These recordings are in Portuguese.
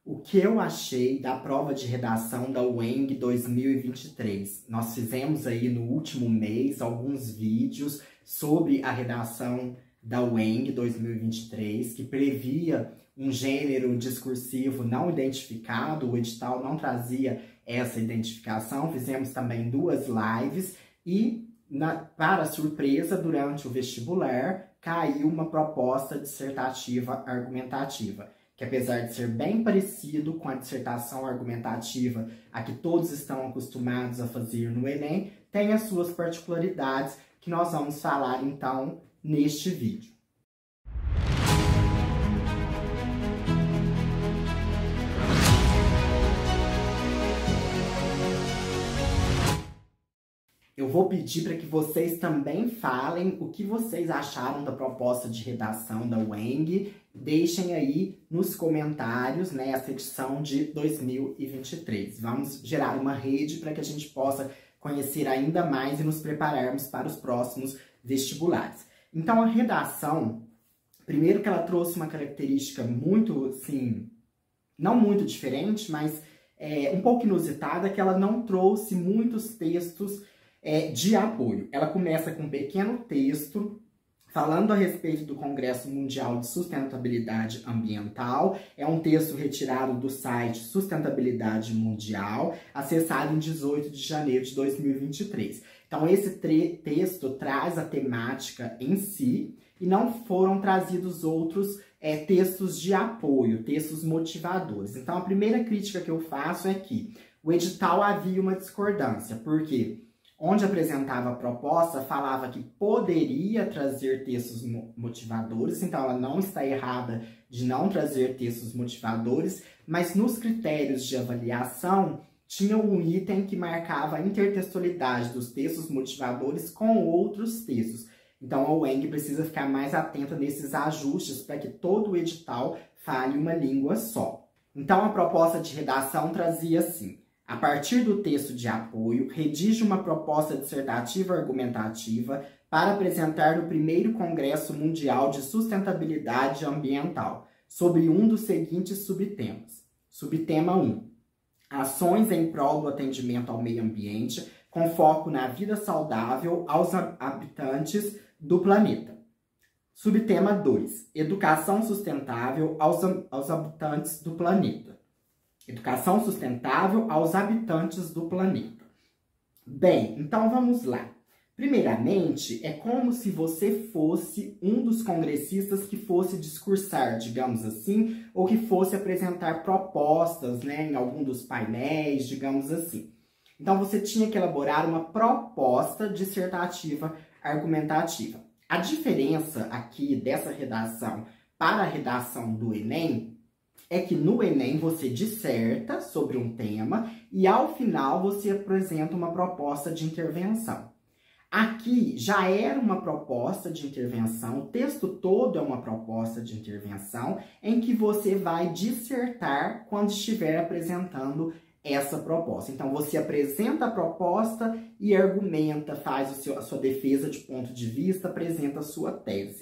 o que eu achei da prova de redação da UENG 2023. Nós fizemos aí no último mês alguns vídeos sobre a redação da UENG 2023, que previa um gênero discursivo não identificado, o edital não trazia essa identificação. Fizemos também 2 lives e, para surpresa, durante o vestibular, caiu uma proposta dissertativa argumentativa, que apesar de ser bem parecido com a dissertação argumentativa a que todos estão acostumados a fazer no Enem, tem as suas particularidades que nós vamos falar então neste vídeo. Eu vou pedir para que vocês também falem o que vocês acharam da proposta de redação da UENG. Deixem aí nos comentários, né, essa edição de 2023. Vamos gerar uma rede para que a gente possa conhecer ainda mais e nos prepararmos para os próximos vestibulares. Então, a redação, primeiro que ela trouxe uma característica muito, assim, não muito diferente, mas um pouco inusitada, que ela não trouxe muitos textos de apoio. Ela começa com um pequeno texto falando a respeito do Congresso Mundial de Sustentabilidade Ambiental. É um texto retirado do site Sustentabilidade Mundial, acessado em 18 de janeiro de 2023. Então, esse texto traz a temática em si e não foram trazidos outros textos de apoio, textos motivadores. Então, a primeira crítica que eu faço é que o edital havia uma discordância, porque onde apresentava a proposta, falava que poderia trazer textos motivadores, então ela não está errada de não trazer textos motivadores, mas nos critérios de avaliação, tinha um item que marcava a intertextualidade dos textos motivadores com outros textos. Então a UENG precisa ficar mais atenta nesses ajustes para que todo o edital fale uma língua só. Então a proposta de redação trazia assim: a partir do texto de apoio, redige uma proposta dissertativa argumentativa para apresentar no primeiro Congresso Mundial de Sustentabilidade Ambiental, sobre um dos seguintes subtemas. Subtema 1. Ações em prol do atendimento ao meio ambiente, com foco na vida saudável aos habitantes do planeta. Subtema 2. Educação sustentável aos habitantes do planeta. Educação sustentável aos habitantes do planeta. Bem, então vamos lá. Primeiramente, é como se você fosse um dos congressistas que fosse discursar, digamos assim, ou que fosse apresentar propostas, né, em algum dos painéis, digamos assim. Então, você tinha que elaborar uma proposta dissertativa argumentativa. A diferença aqui dessa redação para a redação do Enem é que no Enem você disserta sobre um tema e ao final você apresenta uma proposta de intervenção. Aqui já era uma proposta de intervenção, o texto todo é uma proposta de intervenção em que você vai dissertar quando estiver apresentando essa proposta. Então você apresenta a proposta e argumenta, faz a sua defesa de ponto de vista, apresenta a sua tese.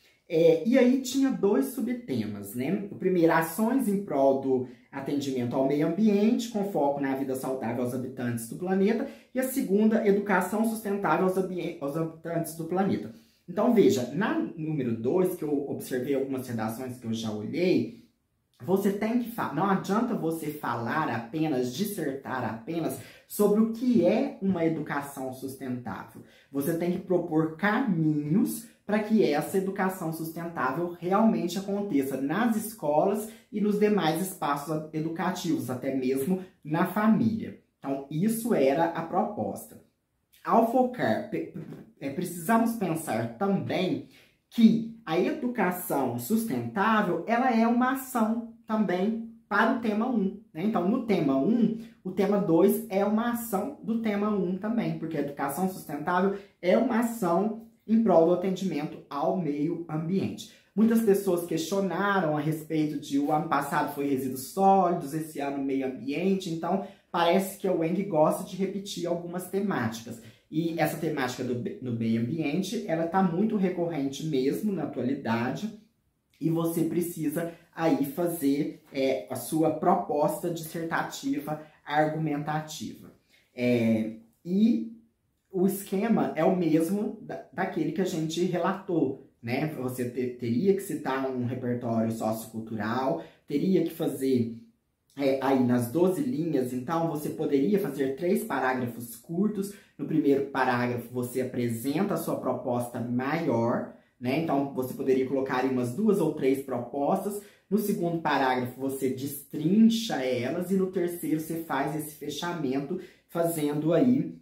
E aí tinha 2 subtemas, né? O primeiro, ações em prol do atendimento ao meio ambiente, com foco na vida saudável aos habitantes do planeta. E a segunda, educação sustentável aos habitantes do planeta. Então, veja, na número 2, que eu observei algumas redações que eu já olhei, você tem que falar, não adianta você falar apenas, dissertar apenas sobre o que é uma educação sustentável. Você tem que propor caminhos para que essa educação sustentável realmente aconteça nas escolas e nos demais espaços educativos, até mesmo na família. Então, isso era a proposta. Ao focar, precisamos pensar também que a educação sustentável, ela é uma ação também para o tema 1. Né? Então, no tema 1, o tema 2 é uma ação do tema 1 também, porque a educação sustentável é uma ação em prol do atendimento ao meio ambiente. Muitas pessoas questionaram a respeito de o ano passado foi resíduos sólidos, esse ano meio ambiente, então parece que a UENG gosta de repetir algumas temáticas. E essa temática no meio ambiente, ela está muito recorrente mesmo na atualidade, e você precisa aí fazer a sua proposta dissertativa argumentativa. E o esquema é o mesmo daquele que a gente relatou, né? Você teria que citar um repertório sociocultural, teria que fazer aí nas 12 linhas, então você poderia fazer 3 parágrafos curtos. No primeiro parágrafo você apresenta a sua proposta maior, né? Então você poderia colocar aí umas 2 ou 3 propostas. No segundo parágrafo você destrincha elas e no terceiro você faz esse fechamento fazendo aí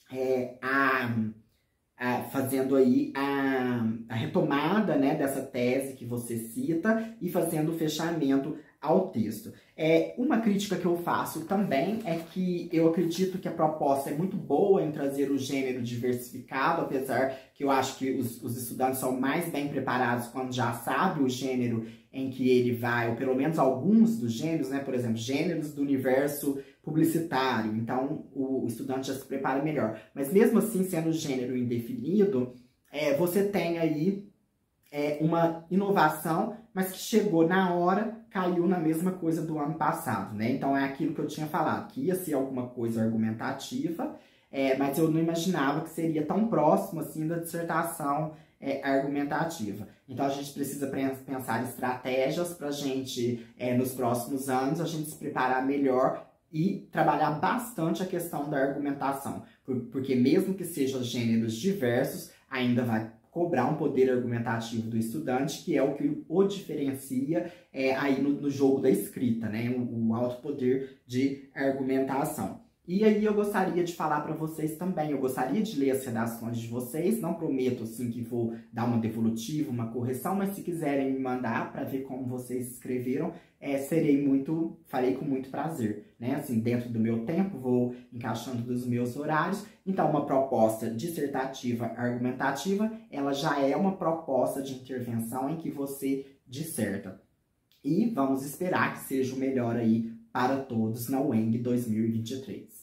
a retomada, né, dessa tese que você cita e fazendo o fechamento ao texto. Uma crítica que eu faço também é que eu acredito que a proposta é muito boa em trazer o gênero diversificado, apesar que eu acho que os estudantes são mais bem preparados quando já sabem o gênero em que ele vai, ou pelo menos alguns dos gêneros, né? Por exemplo, gêneros do universo publicitário. Então, o estudante já se prepara melhor. Mas mesmo assim, sendo gênero indefinido, você tem aí uma inovação, mas que chegou na hora, caiu na mesma coisa do ano passado, né? Então, é aquilo que eu tinha falado, que ia ser alguma coisa argumentativa, mas eu não imaginava que seria tão próximo, assim, da dissertação argumentativa. Então, a gente precisa pensar estratégias para a gente, nos próximos anos, a gente se preparar melhor e trabalhar bastante a questão da argumentação, porque mesmo que sejam gêneros diversos, ainda vai cobrar um poder argumentativo do estudante, que é o que o diferencia aí no jogo da escrita, né? O alto poder de argumentação. E aí eu gostaria de falar para vocês também, eu gostaria de ler as redações de vocês, não prometo assim que vou dar uma devolutiva, uma correção, mas se quiserem me mandar para ver como vocês escreveram, farei com muito prazer, né? Assim, dentro do meu tempo, vou encaixando dos meus horários. Então, uma proposta dissertativa argumentativa, ela já é uma proposta de intervenção em que você disserta. E vamos esperar que seja o melhor aí para todos na UENG 2023.